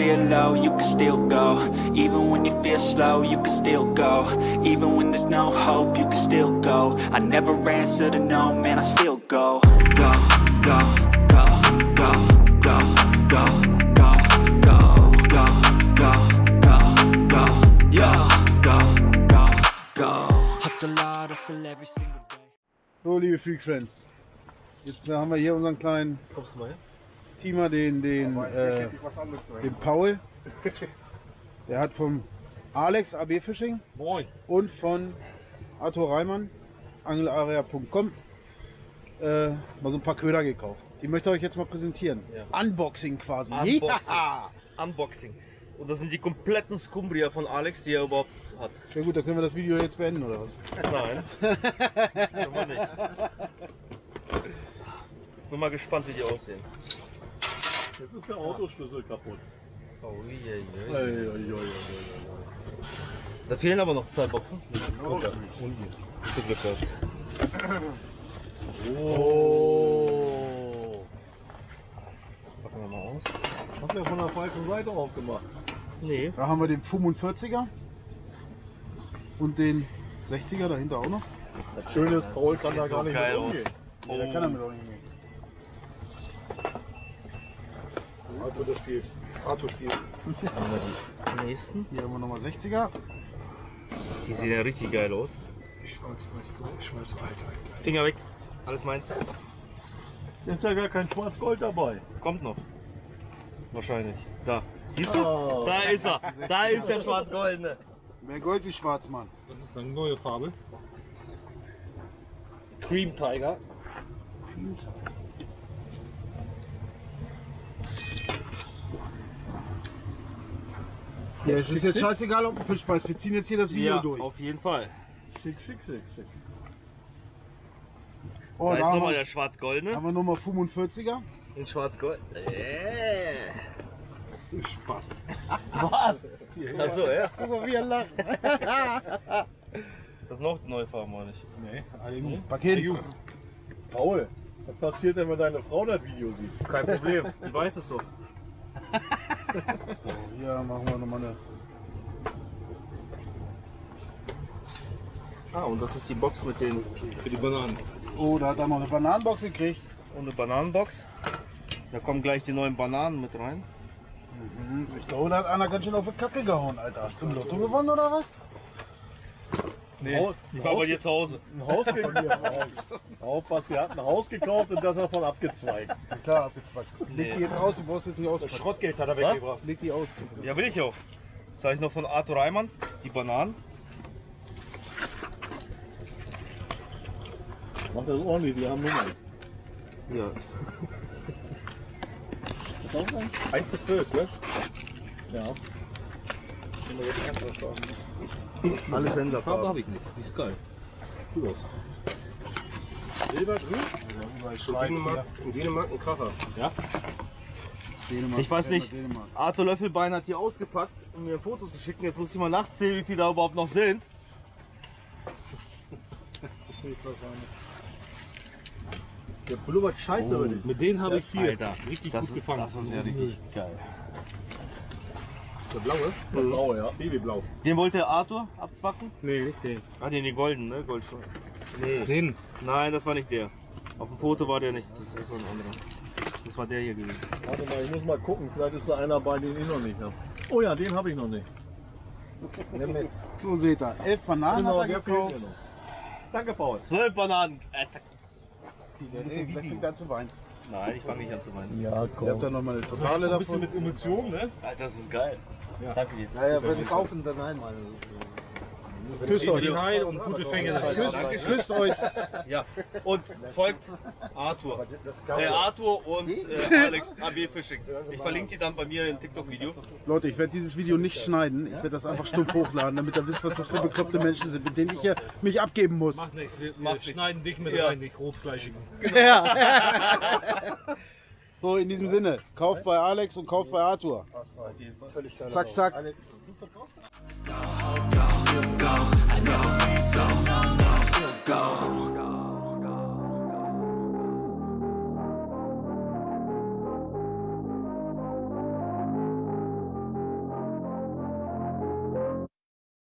feel low, you can still go. Even when you feel slow, you can still go. Even when there's no hope, you can still go. I never answer to no, man, I still go. Go, go, go, go, go, go, go, go, go, go, go, go, yo, go, go, go. Hustle hard, hustle every single day. So, liebe Freak-Fans, jetzt haben wir hier unseren kleinen Teamer, den Paul. Der hat vom Alex AB Fishing und von Arthur Reimann, Angelarea.com, mal so ein paar Köder gekauft. Die möchte ich euch jetzt mal präsentieren. Ja. Unboxing quasi. Unboxing. Ja. Unboxing. Und das sind die kompletten Scumbria von Alex, die er überhaupt hat. Ja gut, da können wir das Video jetzt beenden, oder was? Nein. Können wir nicht. Bin mal gespannt, wie die aussehen. Jetzt ist der Autoschlüssel kaputt. Oh, da fehlen aber noch 2 Boxen. Unten. Glück gehabt. Oh. Packen wir mal aus. Hast du ja von der falschen Seite aufgemacht. Nee. Da haben wir den 45er und den 60er dahinter auch noch. Das Schöne ist, Paul kann da gar nicht mit umgehen. Nee, der kann damit auch nicht umgehen. Arthur, der spielt. Arthur spielt. Dann haben wir die nächsten. Hier haben wir nochmal 60er. Die sehen ja richtig geil aus. Schwarz-Weiß, Alter. Finger weg. Alles meins. Jetzt ist ja gar kein Schwarz-Gold dabei. Kommt noch. Wahrscheinlich. Da. Siehst du? Oh. Da ist er. Da ist der Schwarz-Goldene. Mehr Gold wie schwarz, Mann. Das ist eine neue Farbe. Cream Tiger. Cream Tiger. Ja, es ist jetzt scheißegal, ob ein Fisch beißt. Wir ziehen jetzt hier das Video durch. Auf jeden Fall. Schick, schick, schick, schick. Oh, da ist nochmal der Schwarz-Goldene. Haben wir nochmal 45er. In Schwarz-Gold. Spaß. Was? Achso, ja. Guck mal, wie er lacht. Das ist noch eine neue Farbe, meine ich. Nee, Paket. Paul, was passiert denn, wenn deine Frau das Video sieht? Kein Problem, die weiß es doch. Hier machen wir nochmal eine. Ah, und das ist die Box mit den für die Bananen. Oh, da hat er noch eine Bananenbox gekriegt. Und eine Bananenbox. Da kommen gleich die neuen Bananen mit rein. Ich glaube, da hat einer ganz schön auf die Kacke gehauen, Alter. Hast du ein Lotto gewonnen oder was? Nee, ich war bei dir zu Hause. Ein Haus gekauft. Aufpass, er hat ein Haus gekauft und das davon abgezweigt. Klar, abgezweigt. Leg die jetzt aus, du brauchst jetzt nicht aus. Das Schrottgeld hat er weggebracht. Leg die aus. Ja, will ich auch. Zeige ich noch von Arthur Reimann, die Bananen. Mach das ordentlich, die haben Nummern. Ja. Das auch sein? 1 bis 12, ne? Ja. Alles Händlerfarbe. Habe ich nicht. Die ist geil. Gut aus. Silber, grün? In Dänemark ein Kracher. Ja? Dänemark, Ich weiß nicht, Dänemark. Arthur Löffelbein hat die ausgepackt, um mir ein Foto zu schicken. Jetzt muss ich mal nachzählen, wie viele da überhaupt noch sind. Der Pullover ist scheiße heute. Mit denen habe ich hier Alter, richtig das, gut gefangen. das ist ja richtig geil. Der blaue? Der blaue, ja. Babyblau. Den wollte Arthur abzwacken? Nee, nicht den. Ah, den goldenen, ne? Goldschwein. Nee. Den. Nein, das war nicht der. Auf dem Foto war der nicht. Das ist so ein anderer. Das war der hier gewesen. Warte mal, ich muss mal gucken. Vielleicht ist da einer bei, den ich noch nicht habe. Oh ja, den habe ich noch nicht. So seht ihr, 11 Bananen hat er der fehlt gekauft. mir noch. Danke, Paul. 12 Bananen. Zack. Vielleicht fängt er an zu weinen. Nein, ich fange nicht an zu weinen. Ja, Ihr habt da nochmal eine totale ein bisschen davon. mit Emotionen, ne? Alter, das ist geil. Ja. Danke dir. Naja, wenn wir kaufen, dann einmal. Küsst euch und gute Fänge. Küsst euch. Ja, und folgt Arthur. Arthur und Alex AB Fishing. Ich verlinke die dann bei mir im TikTok-Video. Leute, ich werde dieses Video nicht schneiden. Ich werde das einfach stumpf hochladen, damit ihr wisst, was das für bekloppte Menschen sind, mit denen ich hier mich abgeben muss. Macht nichts, wir schneiden dich mit Ja. rein, nicht rotfleischigen. Ja. So, in diesem Sinne, kauft bei Alex und kauft bei Arthur. Zack, zack. Still go, I know, so still go.